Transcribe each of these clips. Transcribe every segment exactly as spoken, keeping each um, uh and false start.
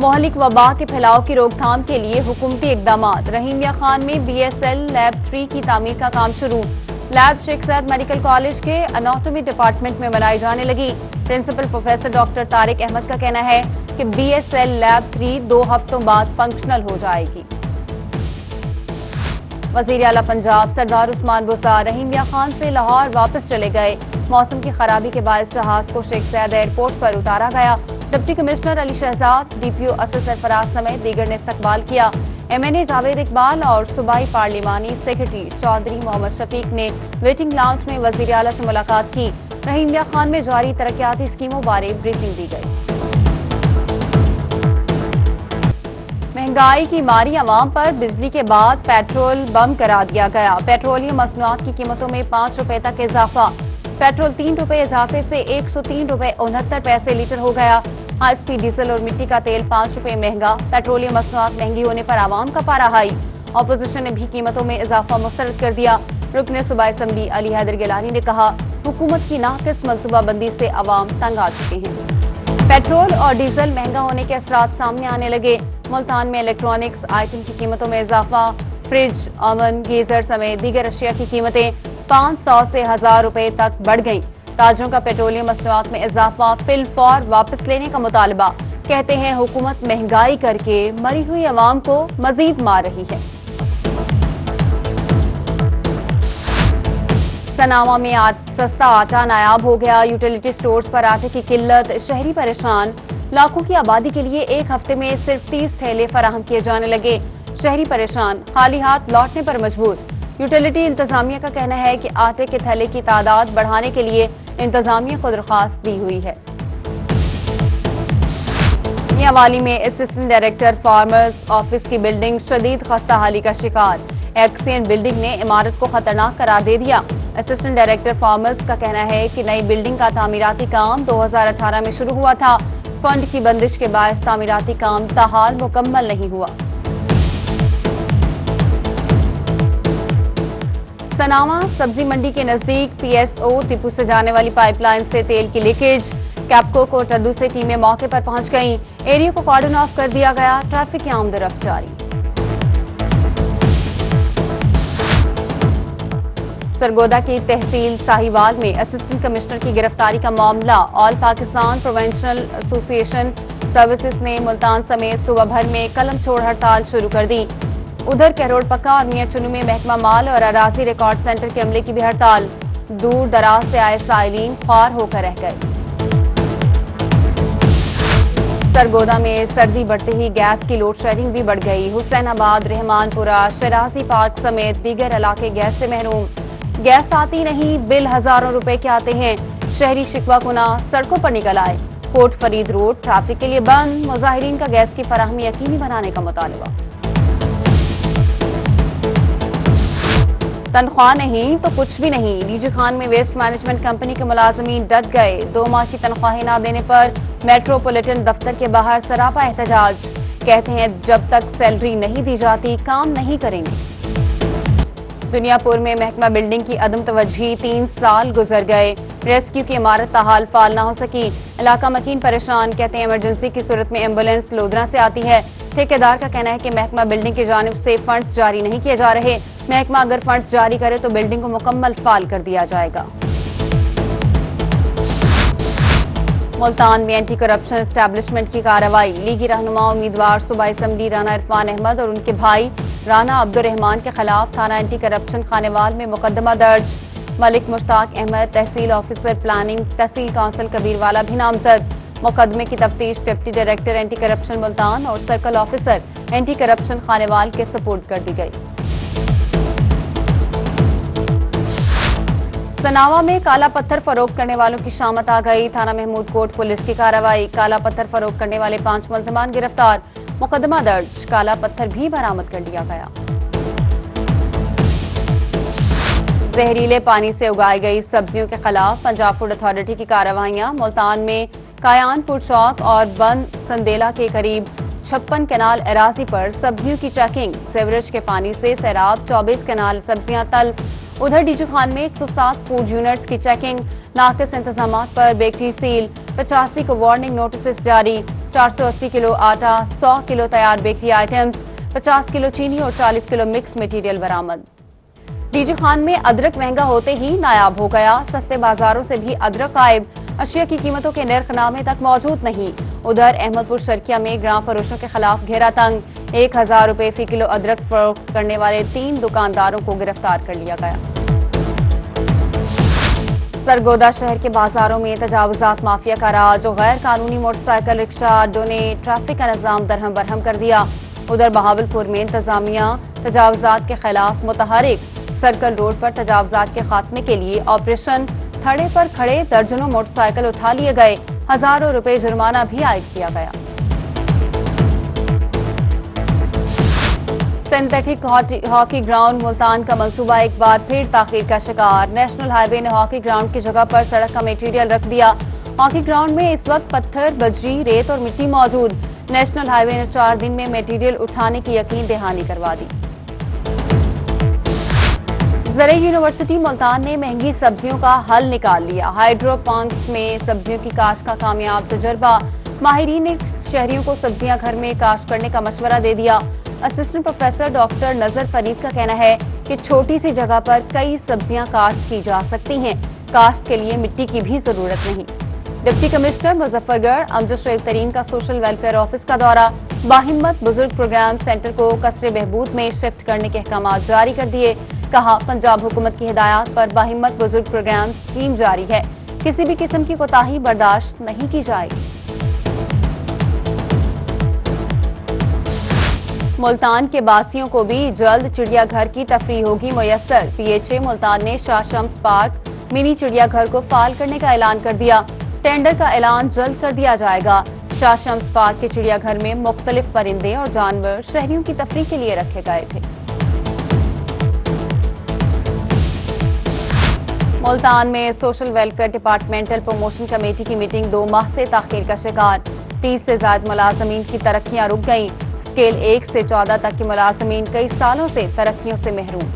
مہلک وبا کے پھیلاؤ کی روک تھام کے لیے حکومتی اقدامات۔ رحیمیہ خان میں B S L lab three کی تعمیر کا کام شروع۔ Lab Sheikh Zayed medical college کے اناٹومی ڈپارٹمنٹ میں بنائی جانے لگی۔ Principal professor doctor Tariq Ahmed کا کہنا ہے کہ B S L lab three دو ہفتوں بعد فنکشنل ہو جائے گی۔ وزیر اعلیٰ پنجاب سردار عثمان بزدار رحیمیہ خان سے لاہور واپس چلے گئے۔ موسم کی خرابی کے باعث جہاز کو شیخ زاید ایئرپورٹ پر اتارا گیا۔ Deputy commissioner Ali Shahzad, D P O Asad Sarfraz سمیت دیگر نے استقبال کیا۔ M N A Javed Iqbal اور صوبائی پارلیمانی سیکرٹری چودھری محمد شفیق نے ویٹنگ لاؤنج میں وزیر اعلیٰ سے ملاقات کی۔ رحیمیہ خان میں جاری ترقیاتی اسکیموں بارے بریفنگ دی گئی۔ مہنگائی کی ماری عوام پر بجلی کے بعد پیٹرول بم کرا دیا گیا۔ پیٹرولیم مصنوعات کی قیمتوں میں پانچ روپے تک اضافہ۔ پیٹرول تین روپے اضافے سے ایک سو تین روپے انہتر پیسے لیٹر ہو گیا۔ ہائی اسپیڈ ڈیزل اور مٹی کا تیل پانچ روپے مہنگا۔ پیٹرولیم مصنوعات مہنگی ہونے پر عوام کا پارا ہائی۔ اپوزیشن نے بھی قیمتوں میں اضافہ مسترد کر دیا۔ رکن صوبائی اسمبلی علی حیدر گیلانی نے کہا، حکومت کی ناقص منصوبہ بندی سے عوام تنگ آ چکے ہیں۔ پیٹرول اور ڈیزل مہنگا ہونے کے اثرات سامنے آنے لگے۔ ملتان میں الیکٹرانکس آئٹم کی قیمتوں میں اضافہ۔ فریج، اوون، گیزر سمیت دیگر اشیاء کی قیمتیں پانچ سو سے ہزار روپے تک بڑھ گئیں۔ تاجروں کا پیٹرولیم مصنوعات میں اضافہ فی الفور واپس لینے کا مطالبہ۔ کہتے ہیں حکومت مہنگائی کر کے مری ہوئی عوام کو مزید مار رہی ہے۔ سناوا میں آج سستا آٹا نایاب ہو گیا۔ یوٹیلیٹی سٹورز پر آٹے کی قلت، شہری پریشان۔ لاکھوں کی آبادی کے لیے ایک ہفتے میں صرف تیس تھیلے فراہم کیے جانے لگے۔ شہری پریشان، خالی ہاتھ لوٹنے پر مجبور۔ یوٹیلیٹی انتظامیہ کا کہنا ہے کہ آٹے کے تھیلے کی تعداد بڑھانے کے لیے انتظامیہ کو درخواست دی ہوئی ہے۔ میاوالی میں اسسٹنٹ ڈائریکٹر فارمرز آفس کی بلڈنگ شدید خستہ حالی کا شکار۔ ایکسین بلڈنگ نے عمارت کو خطرناک قرار دے دیا۔ اسسٹنٹ ڈائریکٹر فارمرز کا کہنا ہے کہ نئی بلڈنگ کا تعمیراتی کام دو ہزار اٹھارہ میں شروع ہوا تھا۔ فنڈ کی بندش کے باعث تعمیراتی کام تاحال مکمل نہیں ہوا۔ سناوا سبزی منڈی کے نزدیک پی ایس او ٹپو سے جانے والی پائپ لائن سے تیل کی لیکیج۔ کیپکو کو ٹڈو سے ٹیمیں موقع پر پہنچ گئیں۔ ایریا کو کارڈن آف کر دیا گیا۔ ٹریفک کی آمد و رفت جاری۔ سرگودا کی تحصیل ساہیوال میں اسسٹنٹ کمشنر کی گرفتاری کا معاملہ۔ آل پاکستان پروونشنل ایسوسی ایشن سروسز نے ملتان سمیت صوبہ بھر میں قلم چھوڑ ہڑتال شروع کر دی۔ ادھر کہروڑ پکا اور میاں چنو میں محکمہ مال اور اراضی ریکارڈ سینٹر کے عملے کی بھی ہڑتال۔ دور دراز سے آئے سائلین خوار ہو کر رہ گئے۔ سرگودا میں سردی بڑھتے ہی گیس کی لوڈ شیڈنگ بھی بڑھ گئی۔ حسین آباد، رحمان پورہ، شرازی پارک سمیت دیگر علاقے گیس سے محروم۔ گیس آتی نہیں، بل ہزاروں روپے کے آتے ہیں۔ شہری شکوہ کناں سڑکوں پر نکل آئے۔ کوٹ فرید روڈ ٹریفک کے لیے بند۔ مظاہرین کا گیس کی فراہمی یقینی بنانے کا مطالبہ۔ تنخواہ نہیں تو کچھ بھی نہیں، ڈی جی خان میں ویسٹ مینجمنٹ کمپنی کے ملازمین ڈٹ گئے۔ دو ماہ کی تنخواہیں نہ دینے پر میٹروپولیٹن دفتر کے باہر سراپا احتجاج۔ کہتے ہیں جب تک سیلری نہیں دی جاتی کام نہیں کریں گے۔ دنیا پور میں محکمہ بلڈنگ کی عدم توجہی، تین سال گزر گئے۔ ریسکیو کی عمارت تاحال فعال نہ ہو سکی۔ علاقہ مکین پریشان، کہتے ہیں ایمرجنسی کی صورت میں ایمبولینس لودھرا سے آتی ہے۔ ٹھیکیدار کا کہنا ہے کہ محکمہ بلڈنگ کی جانب سے فنڈز جاری نہیں کیے جا رہے۔ محکمہ اگر فنڈز جاری کرے تو بلڈنگ کو مکمل فعال کر دیا جائے گا۔ ملتان میں اینٹی کرپشن اسٹیبلشمنٹ کی کارروائی۔ لیگی رہنما امیدوار صوبائی اسمبلی رانا عرفان احمد اور ان کے بھائی رانا عبد الرحمان کے خلاف تھانہ اینٹی کرپشن خانیوال میں مقدمہ درج۔ Malik Mushtaq Ahmed tehsil officer planning tehsil council Kabirwala بھی نامزد۔ مقدمے کی تفتیش deputy director anti corruption Multan اور circle officer anti corruption Khanewal کے سپورٹ کر دی گئی۔ سناوا میں کالا پتھر فروخت کرنے والوں کی شامت آ گئی۔ تھانہ محمود کوٹ پولیس کی کارروائی۔ کالا پتھر فروخت کرنے والے پانچ ملزمان گرفتار۔ مقدمہ درج، کالا پتھر بھی برآمد کر لیا گیا۔ زہریلے پانی سے اگائی گئی سبزیوں کے خلاف پنجاب فوڈ اتھارٹی کی کارروائیاں۔ ملتان میں کایان پور چوک اور بند سندیلا کے قریب چھپن کنال اراضی پر سبزیوں کی چیکنگ۔ سیوریج کے پانی سے سیراب، چوبیس کنال سبزیاں تل۔ ادھر ڈی جی خان میں ایک سو سات فوڈ یونٹس کی چیکنگ۔ ناقص انتظامات پر بیکری سیل۔ پچاسی کو وارننگ نوٹسز جاری۔ चार सौ अस्सी किलो आटा, सौ किलो तैयार बेकरी आइटम्स, पचास किलो चीनी और चालीस किलो मिक्स मटेरियल बरामद। डीजी खान में अदरक महंगा होते ही नायाब हो गया। सस्ते बाजारों से भी अदरक गायब, अशिया की कीमतों के नर्खनामे तक मौजूद नहीं। उधर अहमदपुर शर्किया में ग्राम फरोशों के खिलाफ घेरा तंग। एक हजार रुपए फी किलो अदरक फरोख्त करने वाले तीन दुकानदारों को गिरफ्तार कर लिया गया। सरगोदा शहर के बाजारों में तजावुजात माफिया का राज और गैर कानूनी मोटरसाइकिल रिक्शा अड्डों ने ट्रैफिक का निजाम दरहम बरहम कर दिया। उधर बहावलपुर में इंतजामिया तजावुजात के खिलाफ मुतहरिक। सर्कल रोड पर तजावुजात के खात्मे के लिए ऑपरेशन थड़े पर खड़े दर्जनों मोटरसाइकिल उठा लिए गए। हजारों रुपए जुर्माना भी आयद किया गया। सिंथेटिक हॉकी ग्राउंड मुल्तान का मंसूबा एक बार फिर ताखीर का शिकार। नेशनल हाईवे ने हॉकी ग्राउंड की जगह पर सड़क का मटेरियल रख दिया। हॉकी ग्राउंड में इस वक्त पत्थर, बजरी, रेत और मिट्टी मौजूद। नेशनल हाईवे ने चार दिन में मटेरियल उठाने की यकीन दहानी करवा दी। ज़राई यूनिवर्सिटी मुल्तान ने महंगी सब्जियों का हल निकाल लिया। हाइड्रोपोनिक्स में सब्जियों की काश्त का कामयाब तजर्बा। माहिरीन ने शहरियों को सब्जियां घर में काश्त करने का मशवरा दे दिया। असिस्टेंट प्रोफेसर डॉक्टर नजर फरीद का कहना है कि छोटी सी जगह पर कई सब्जियां काश्त की जा सकती हैं। काश्त के लिए मिट्टी की भी जरूरत नहीं। डिप्टी कमिश्नर मुजफ्फरगढ़ अमजद शरीफ तरीन का सोशल वेलफेयर ऑफिस का दौरा। बाहिम्मत बुजुर्ग प्रोग्राम सेंटर को कचरे बहबूद में शिफ्ट करने के अहकाम जारी कर दिए। कहा, पंजाब हुकूमत की हिदायत पर बाहिम्मत बुजुर्ग प्रोग्राम स्कीम जारी है। किसी भी किस्म की कोताही बर्दाश्त नहीं की जाएगी। मुल्तान के बासियों को भी जल्द चिड़ियाघर की तफरीह होगी मुयस्सर। पीएचए मुल्तान ने शाह शम्स पार्क मिनी चिड़ियाघर को फाल करने का ऐलान कर दिया। टेंडर का ऐलान जल्द कर दिया जाएगा। शाह शम्स पार्क के चिड़ियाघर में मुख्तलिफ परिंदे और जानवर शहरियों की तफरीह के लिए रखे गए थे। मुल्तान में social welfare departmental promotion committee की मीटिंग दो माह से ताखीर का शिकार। तीस से ज्यादा मुलाजमीन की तरक्कियां रुक गईं। स्केल एक से चौदह तक के मुलाजमीन कई सालों से तरक्कियों से महरूम।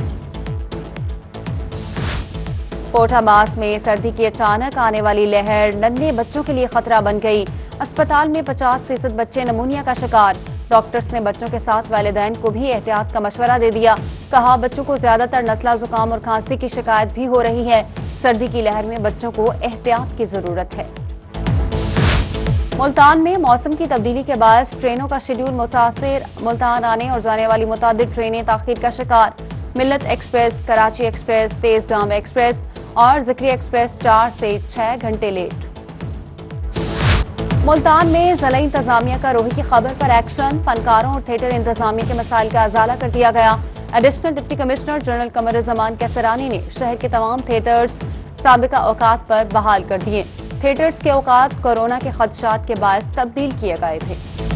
कोटाबास में सर्दी की अचानक आने वाली लहर नन्हे बच्चों के लिए खतरा बन गई। अस्पताल में पचास फीसद बच्चे नमूनिया का शिकार। डॉक्टर्स ने बच्चों के साथ वालिदैन को भी एहतियात का मशवरा दे दिया। कहा, बच्चों को ज्यादातर नज़ला जुकाम और खांसी की शिकायत भी हो रही है। सर्दी की लहर में बच्चों को एहतियात की जरूरत है। मुल्तान में मौसम की तब्दीली के बाद ट्रेनों का शेड्यूल मुतासिर। मुल्तान आने और जाने वाली मुतादिद ट्रेनें ताखीर का शिकार। मिल्लत एक्सप्रेस, कराची एक्सप्रेस, तेज गाम एक्सप्रेस और जिक्री एक्सप्रेस चार से छह घंटे लेट। मुल्तान में जिला इंतजामिया का रोही की खबर पर एक्शन। फनकारों और थिएटर इंतजामिया के मसाइल का अजाला कर दिया गया। Additional deputy commissioner general Qamaruzzaman Kaisrani ने शहर के तमाम थिएटर्स साबिका औकात पर बहाल कर दिए। थिएटर्स के औकात कोरोना के खदशात के बायस तब्दील किए गए थे।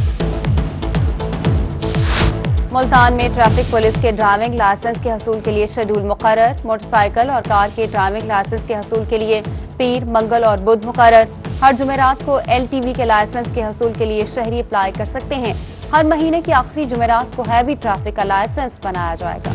मुल्तान में ट्रैफिक पुलिस के ड्राइविंग लाइसेंस के हसूल के लिए शेड्यूल मुकर्रर। मोटरसाइकिल और कार के ड्राइविंग लाइसेंस के हसूल के लिए पीर, मंगल और बुध मुकर्रर। हर जुमेरात को एलटीवी के लाइसेंस के हसूल के लिए शहरी अप्लाई कर सकते हैं। हर महीने की आखिरी जुमेरात को हैवी ट्रैफिक का लाइसेंस बनाया जाएगा।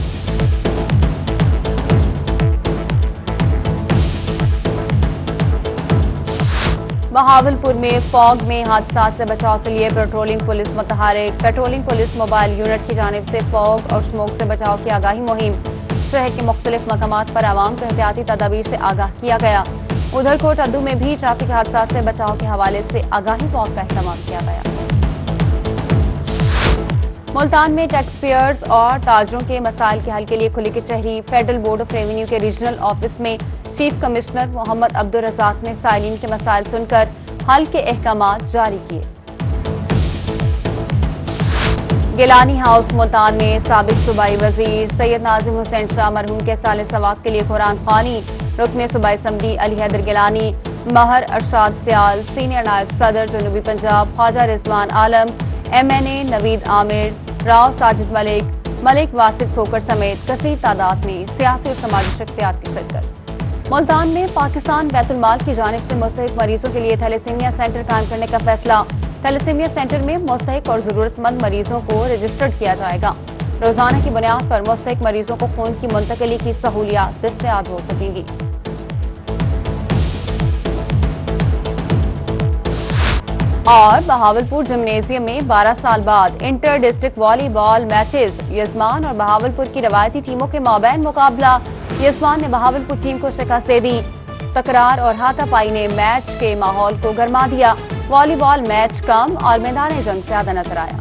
बहावलपुर में फॉग में हादसा से बचाव के लिए पेट्रोलिंग पुलिस मुतहरिक। पेट्रोलिंग पुलिस मोबाइल यूनिट की जानिब से फॉग और स्मोक से बचाव की आगाही मुहिम। शहर के मुख्तलिफ मकामात पर आवाम को एहतियाती तदाबीर से आगाह किया गया। उधर कोटअद्दू में भी ट्रैफिक हादसा से बचाव के हवाले से आगाही वॉक का इस्तेमाल किया गया। मुल्तान में टैक्स पेयर्स और ताजरों के मसाइल के हल के लिए खुली कचहरी। फेडरल बोर्ड ऑफ रेवेन्यू के रीजनल ऑफिस में चीफ कमिश्नर मोहम्मद अब्दुल रज़ाक ने साइलिन के मसाइल सुनकर हल के अहकामात जारी किए। गिलानी हाउस मुल्तान में साबिक सूबाई वजीर सैयद नाजिम हुसैन शाह मरहूम के साले सवाब के लिए कुरान खानी। रुकने सूबाई असम्बली अली हैदर गिलानी, महर अरशाद सियाल, सीनियर नायब सदर जनूबी Punjab Khawaja Rizwan Alam, M N A Naveed Aamir, Rao Sajid Malik, Malik Wasif Khokhar समेत कसीर तादाद में सियासी और समाजी शख्सियात की शिरकत। मुल्तान में पाकिस्तान बैतुल माल की जानिब से मुस्तहिक मरीजों के लिए थैलेसीमिया सेंटर कायम करने का फैसला। थैलेसीमिया सेंटर में मुस्तहिक और जरूरतमंद मरीजों को रजिस्टर्ड किया जाएगा। रोजाना की बुनियाद पर मुस्तहिक मरीजों को खून की मुंतकिली की सहूलियात दस्तयाब हो सकेंगी। اور بہاولپور جمنیزیم میں بارہ سال بعد انٹر ڈسٹرکٹ والی بال میچز، یزمان اور بہاولپور کی روایتی ٹیموں کے مابین مقابلہ، یزمان نے بہاولپور ٹیم کو شکست دے دی۔ تکرار اور ہاتھا پائی نے میچ کے ماحول کو گرما دیا، والی بال میچ کم اور میدان جنگ زیادہ نظر آیا۔